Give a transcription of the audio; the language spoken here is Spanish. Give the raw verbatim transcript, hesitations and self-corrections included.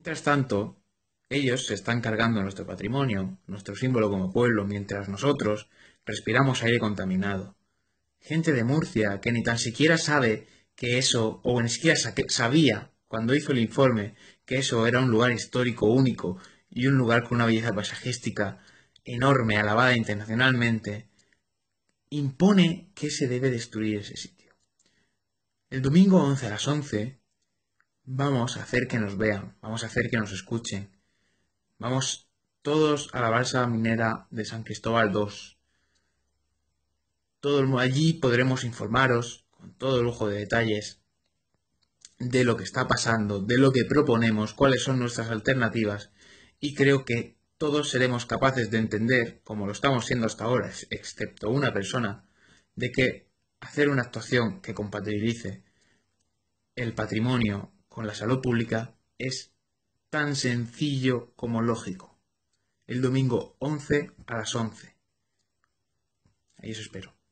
Mientras tanto, ellos se están cargando nuestro patrimonio, nuestro símbolo como pueblo, mientras nosotros respiramos aire contaminado. Gente de Murcia que ni tan siquiera sabe que eso, o ni siquiera sabía cuando hizo el informe, que eso era un lugar histórico único y un lugar con una belleza paisajística enorme, alabada internacionalmente, impone que se debe destruir ese sitio. El domingo once a las once vamos a hacer que nos vean, vamos a hacer que nos escuchen. Vamos todos a la balsa minera de San Cristóbal dos. Todo el, allí podremos informaros con todo lujo de detalles de lo que está pasando, de lo que proponemos, cuáles son nuestras alternativas, y creo que todos seremos capaces de entender, como lo estamos siendo hasta ahora, excepto una persona, de que hacer una actuación que compatibilice el patrimonio con la salud pública es tan sencillo como lógico. El domingo once a las once. Ahí os espero.